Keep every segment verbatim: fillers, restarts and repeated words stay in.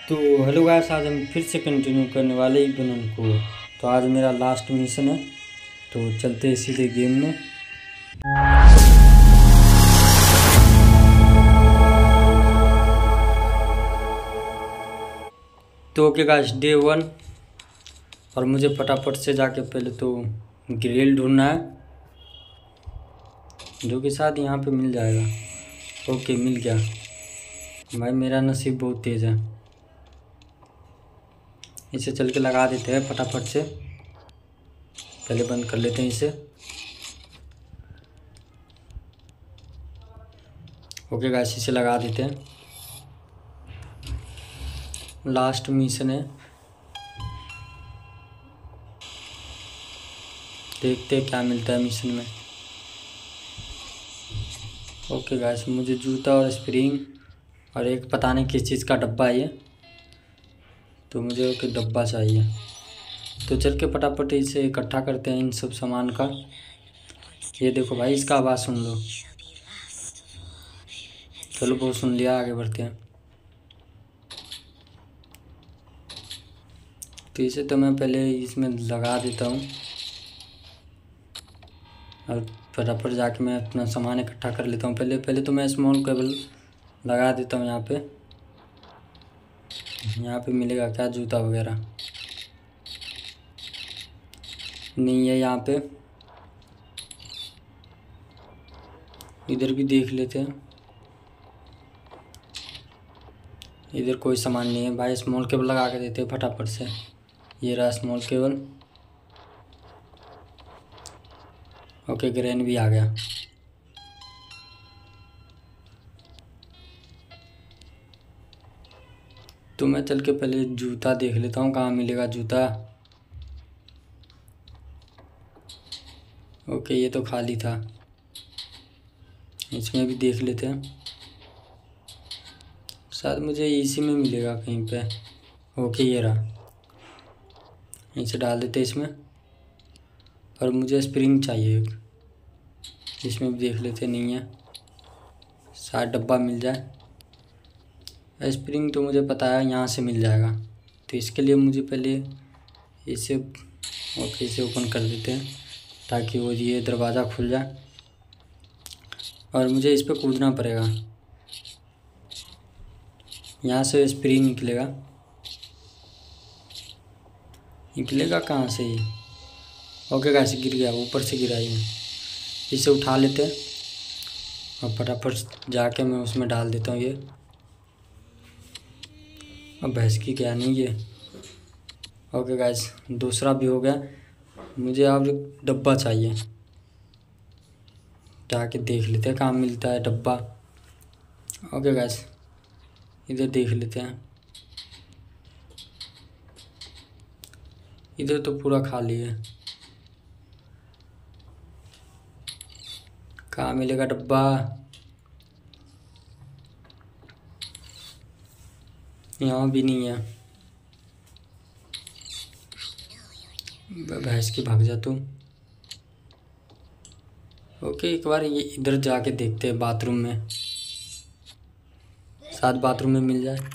तो hello guys, आज हम फिर से कंटिन्यू करने वाले ही बनन को। तो आज मेरा लास्ट मिशन है, तो चलते हैं सीधे गेम में। तो ओके गाइस, डे वन। और मुझे फटाफट से जाके पहले तो ग्रिल ढूंढना है, जो कि शायद यहाँ पे मिल जाएगा। ओके, मिल गया भाई, मेरा नसीब बहुत तेज़ है। इसे चल के लगा देते हैं फटाफट से। पहले बंद कर लेते हैं इसे। ओके गाइस, इसे लगा देते हैं। लास्ट मिशन है, देखते हैं क्या मिलता है मिशन में। ओके गाइस, मुझे जूता और स्प्रिंग और एक पता नहीं किस चीज़ का डब्बा है ये, तो मुझे एक डब्बा चाहिए। तो चल के फटाफट इसे इकट्ठा करते हैं इन सब सामान का। ये देखो भाई, इसका आवाज़ सुन लो। चलो बहुत सुन लिया, आगे बढ़ते हैं। तो इसे तो मैं पहले इसमें लगा देता हूँ और फटाफट जाके मैं अपना सामान इकट्ठा कर लेता हूँ। पहले पहले तो मैं स्मॉल केबल लगा देता हूँ यहाँ पे। यहाँ पे मिलेगा क्या, जूता वगैरह? नहीं है यहाँ पे। इधर भी देख लेते हैं, इधर कोई सामान नहीं है भाई। स्मॉल केबल लगा के देते हैं फटाफट से। ये रहा स्मॉल केबल। ओके, ग्रेन भी आ गया। तो मैं चल के पहले जूता देख लेता हूँ, कहाँ मिलेगा जूता। ओके, ये तो खाली था, इसमें भी देख लेते हैं। शायद मुझे इसी में मिलेगा कहीं पे। ओके, ये रहा, इसे डाल देते इसमें। और मुझे स्प्रिंग चाहिए एक, इसमें भी देख लेते। नहीं है, शायद डब्बा मिल जाए। स्प्रिंग तो मुझे पता है यहाँ से मिल जाएगा, तो इसके लिए मुझे पहले इसे ओके इसे ओपन कर देते हैं ताकि वो ये दरवाज़ा खुल जाए। और मुझे इस पर कूदना पड़ेगा, यहाँ से स्प्रिंग निकलेगा। निकलेगा कहाँ से ये? ओके गाइस, गिर गया, ऊपर से गिरा ये। इसे उठा लेते हैं और फटाफट जाके मैं उसमें डाल देता हूँ ये। अब भैंस की क्या नहीं ये। ओके गाइस, दूसरा भी हो गया। मुझे अब डब्बा चाहिए, जाके देख लेते हैं कहाँ मिलता है डब्बा। ओके गाइस, इधर देख लेते हैं। इधर तो पूरा खाली है, कहाँ मिलेगा डब्बा? यहाँ भी नहीं है। भैंस की, भाग जा तू। ओके, एक बार ये इधर जाके देखते हैं बाथरूम में, शायद बाथरूम में मिल जाए।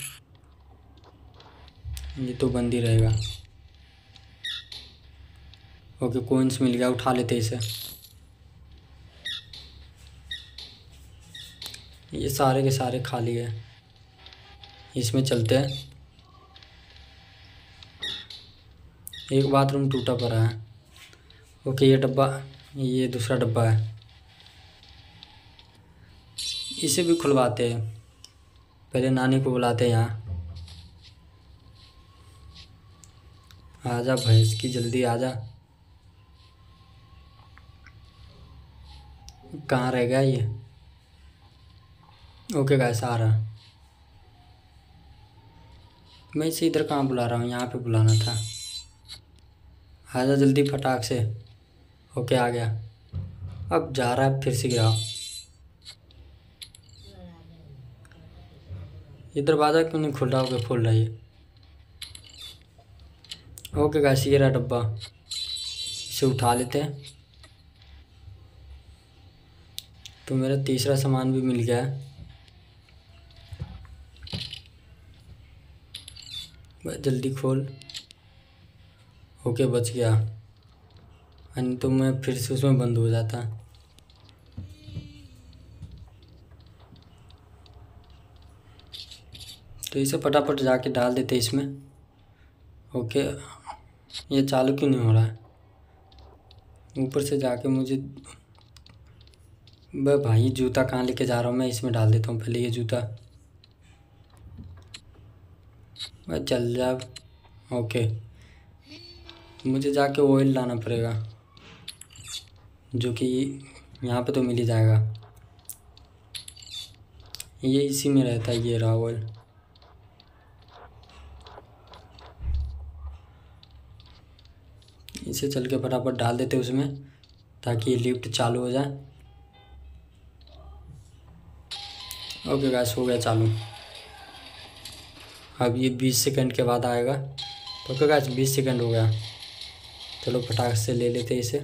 ये तो बंद ही रहेगा। ओके, कॉइन्स मिल गया, उठा लेते इसे। ये सारे के सारे खाली है, इसमें चलते हैं। एक बाथरूम टूटा पड़ा है। ओके, ये डब्बा, ये दूसरा डब्बा है, इसे भी खुलवाते हैं। पहले नानी को बुलाते हैं यहाँ। आजा भैंस की, जल्दी आजा। कहाँ रह गया ये? ओके गाइस, आ रहा। मैं इसे इधर कहाँ बुला रहा हूँ, यहाँ पे बुलाना था। आजा जल्दी फटाक से। ओके, आ गया। अब जा रहा है, फिर से गिरा। ये दरवाज़ा क्यों नहीं खुल रहा? होगा खोल रहा है ये। ओके गाइस, ये रहा डब्बा, इसे उठा लेते हैं। तो मेरा तीसरा सामान भी मिल गया है। बस जल्दी खोल। ओके बच गया, नहीं तो मैं फिर से उसमें बंद हो जाता। तो इसे फटाफट जाके डाल देते इसमें। ओके, ये चालू क्यों नहीं हो रहा है? ऊपर से जाके मुझे, बे भाई जूता कहाँ लेके जा रहा हूँ मैं? इसमें डाल देता हूँ पहले ये जूता। बस चल जा। ओके, मुझे जाके ऑयल लाना पड़ेगा, जो कि यहाँ पे तो मिल ही जाएगा। ये इसी में रहता है, ये रहा ऑयल। इसे चल के फटाफट डाल देते उसमें, ताकि ये लिफ्ट चालू हो जाए। ओके गाइस, हो गया चालू। अब ये बीस सेकंड के बाद आएगा। तो ओके गाइस, बीस सेकंड हो गया। चलो फटाक से ले लेते इसे।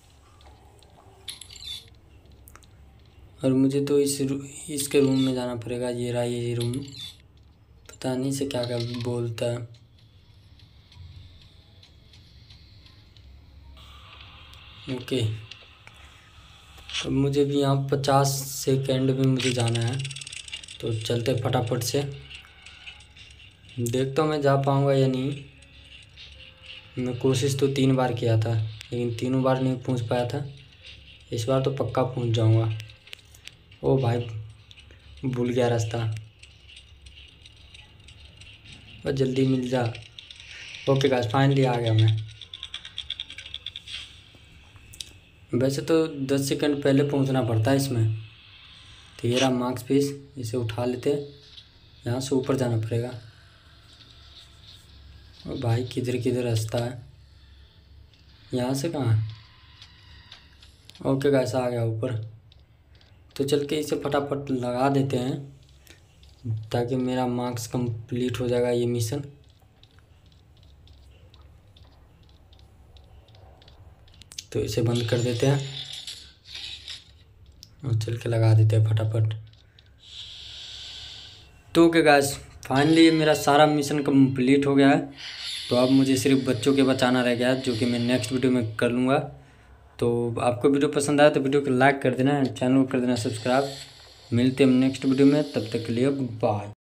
और मुझे तो इस इसके रूम में जाना पड़ेगा। ये रहा ये रूम, पता नहीं से क्या क्या बोलता है। ओके, अब मुझे भी यहाँ पचास सेकंड में मुझे जाना है, तो चलते फटाफट से। देखता हूँ मैं जा पाऊँगा या नहीं। मैं कोशिश तो तीन बार किया था, लेकिन तीनों बार नहीं पहुँच पाया था। इस बार तो पक्का पहुँच जाऊँगा। ओ भाई, भूल गया रास्ता। बस जल्दी मिल जा। ओके गाइस, फाइनली आ गया मैं। वैसे तो दस सेकंड पहले पहुंचना पड़ता है इसमें। तो ये रहा मार्क्स पीस, इसे उठा लेते। यहाँ से ऊपर जाना पड़ेगा। और भाई किधर किधर रास्ता है? यहाँ से कहाँ? ओके गाइस, आ गया ऊपर। तो चल के इसे फटाफट लगा देते हैं, ताकि मेरा मार्क्स कंप्लीट हो जाएगा ये मिशन। तो इसे बंद कर देते हैं और चल के लगा देते हैं फटाफट। तो ओके गाइस, फाइनली ये मेरा सारा मिशन कंप्लीट हो गया है। तो अब मुझे सिर्फ बच्चों के बचाना रह गया है, जो कि मैं नेक्स्ट वीडियो में कर लूँगा। तो आपको वीडियो पसंद आया तो वीडियो को लाइक कर देना, चैनल को कर देना सब्सक्राइब। मिलते हैं हम नेक्स्ट वीडियो में, तब तक के लिए बाय।